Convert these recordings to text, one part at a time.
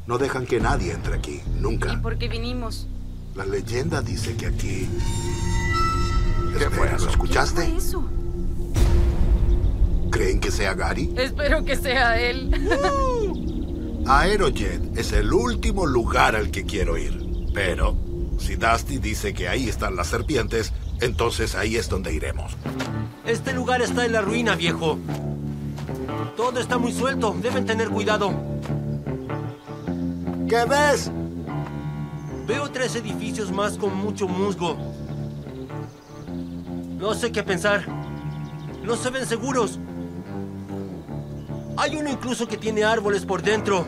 No dejan que nadie entre aquí, nunca. ¿Y por qué vinimos? La leyenda dice que aquí... ¿Qué fue Espera, eso? ¿lo escuchaste? ¿Qué fue eso? ¿Creen que sea Gary? Espero que sea él. Aerojet es el último lugar al que quiero ir. Pero si Dusty dice que ahí están las serpientes, entonces ahí es donde iremos. Este lugar está en la ruina, viejo. Todo está muy suelto. Deben tener cuidado. ¿Qué ves? Veo 3 edificios más con mucho musgo. No sé qué pensar. No se ven seguros. Hay uno incluso que tiene árboles por dentro.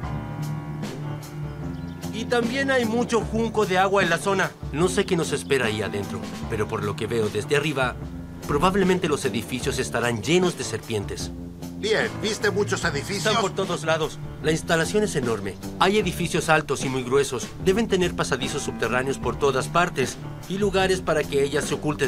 Y también hay mucho junco de agua en la zona. No sé qué nos espera ahí adentro, pero por lo que veo desde arriba, probablemente los edificios estarán llenos de serpientes. Bien, ¿viste muchos edificios? Están por todos lados. La instalación es enorme. Hay edificios altos y muy gruesos. Deben tener pasadizos subterráneos por todas partes y lugares para que ellas se oculten.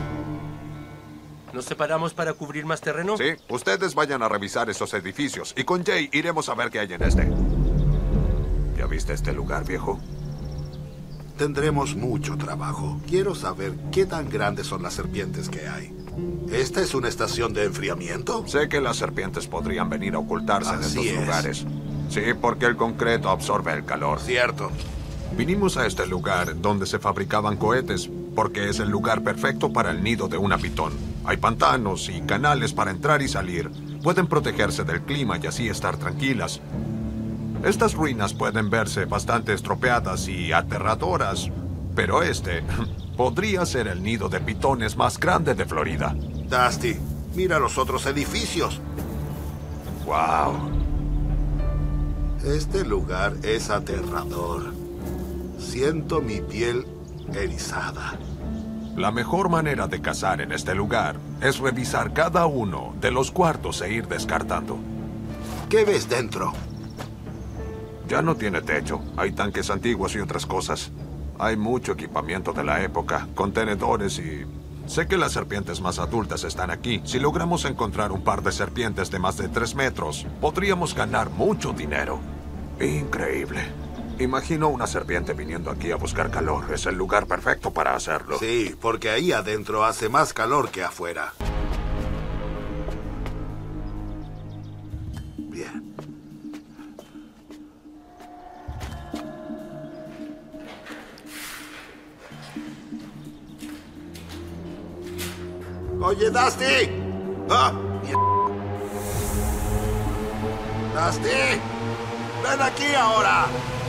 ¿Nos separamos para cubrir más terreno? Sí, ustedes vayan a revisar esos edificios y con Jay iremos a ver qué hay en este. ¿Ya viste este lugar, viejo? Tendremos mucho trabajo. Quiero saber qué tan grandes son las serpientes que hay. ¿Esta es una estación de enfriamiento? Sé que las serpientes podrían venir a ocultarse en Así estos es. lugares. Sí, porque el concreto absorbe el calor. Cierto. Vinimos a este lugar donde se fabricaban cohetes, porque es el lugar perfecto para el nido de una pitón. Hay pantanos y canales para entrar y salir. Pueden protegerse del clima y así estar tranquilas. Estas ruinas pueden verse bastante estropeadas y aterradoras, pero este podría ser el nido de pitones más grande de Florida. Dusty, mira los otros edificios. ¡Wow! Este lugar es aterrador. Siento mi piel erizada. La mejor manera de cazar en este lugar es revisar cada uno de los cuartos e ir descartando. ¿Qué ves dentro? Ya no tiene techo. Hay tanques antiguos y otras cosas. Hay mucho equipamiento de la época, contenedores y... Sé que las serpientes más adultas están aquí. Si logramos encontrar un par de serpientes de más de 3 metros, podríamos ganar mucho dinero. Increíble. Imagino una serpiente viniendo aquí a buscar calor. Es el lugar perfecto para hacerlo. Sí, porque ahí adentro hace más calor que afuera. Bien. Oye, Dusty. ¡Ah! Dusty. ¡Ven aquí ahora!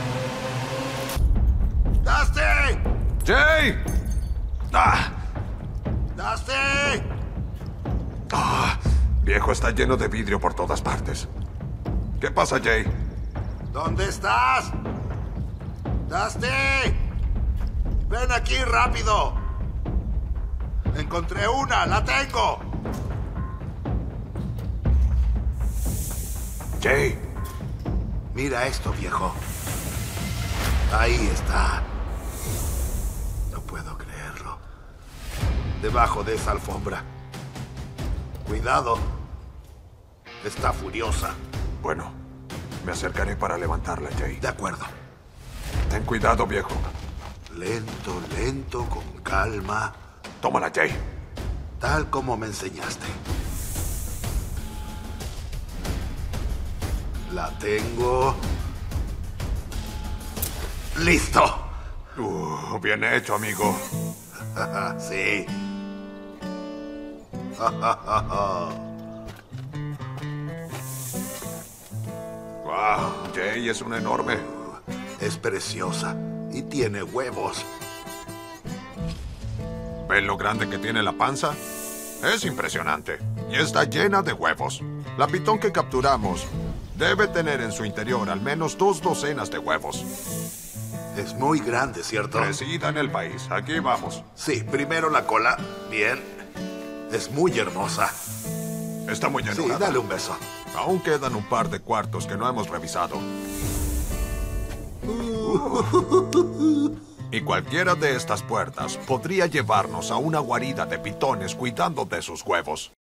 ¡Dusty! ¡Jay! ¡Ah! ¡Dusty! ¡Ah! Viejo, está lleno de vidrio por todas partes. ¿Qué pasa, Jay? ¿Dónde estás? ¡Dusty! ¡Ven aquí rápido! ¡Encontré una! ¡La tengo! Jay. Mira esto, viejo. Ahí está. No puedo creerlo. Debajo de esa alfombra. Cuidado. Está furiosa. Bueno, me acercaré para levantarla, Jay. De acuerdo. Ten cuidado, viejo. Lento, lento, con calma. Tómala, Jay. Tal como me enseñaste. La tengo. ¡Listo! Bien hecho, amigo. Sí. Wow, Jay es una enorme. Es preciosa y tiene huevos. ¿Ven lo grande que tiene la panza? Es impresionante. Y está llena de huevos. La pitón que capturamos debe tener en su interior al menos 2 docenas de huevos. Es muy grande, ¿cierto? Crecida en el país. Aquí vamos. Sí, primero la cola. Bien. Es muy hermosa. Está muy Sí, enojada. dale un beso. Aún quedan un par de cuartos que no hemos revisado. Y cualquiera de estas puertas podría llevarnos a una guarida de pitones cuidando de sus huevos.